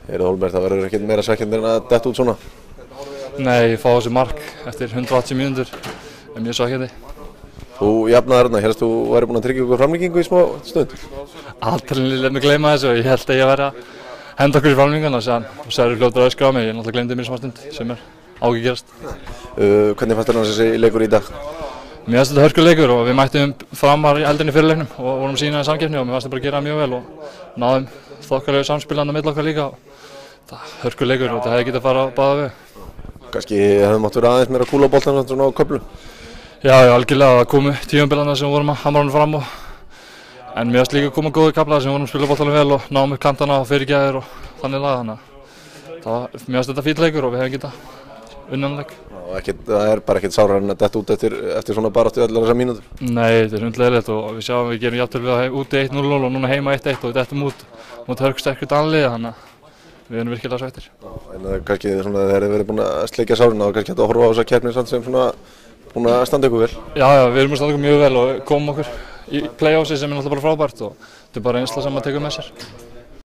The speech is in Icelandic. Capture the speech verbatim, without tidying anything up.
Heyrðu Hólmberg, það verður ekkert meira svekkjandi en að detta út svona? Nei, ég fá þessi mark eftir hundrað og áttatíu mínútur, er mjög svekkjandi. Þú jafnaðir þarna, hérst þú væri búinn að tryggja ykkur framlengingu í smá stund? Aldrei lef mig gleyma þessu og ég held að ég væri að henda okkur í framlenginguna og sér fljótur að öskra á mig, ég náttúrulega gleymdi mér í smá stund sem er ágætt gerast. Uh, hvernig fannst þér þessi leikur í dag? Mér fannst þetta hörkuleikur og við mættum Framar í eldinni fyrir leiknum og vorum sína í samkeppni og mér fannst þetta bara að gera mjög vel og náðum þokkalegu samspilandi á milli okkar líka. Það er hörkuleikur og þetta hefði getað að fara báða vegu. Kannski hefði mátt vera aðeins meira kúla á boltanum svona á köflum? Já, já, algjörlega. Það komu tímabilana sem vorum að hamra hann fram og en mér fannst líka koma góði kaflar sem vorum að spila boltanum vel og náðum upp kantana og fyrirgæðir og þannig laga þannig að það var, mér fannst þetta fínn leikur og við hefðum getað unnið leik. Það er bara ekkert sárara en að detta út eftir, eftir svona baráttu allar þessar mínútur? Nei, þetta er hundleiðilegt og við sjáum við gerum jafntefli við úti eitt núll og núna heima eitt eitt og við dettum út mot hörkusterku danliði þannig að við erum virkilega svekktir. En kannski svona þegar þið verið búin að sleikja sárina og kannski hægt að horfa á þessa keppni sem svona búin að standa ykkur vel? Já, já, við erum að standa ykkur mjög vel og komum okkur í play-offsi sem er náttúrulega bara frábært og þetta er bara reynsla sem maður tekur með sér.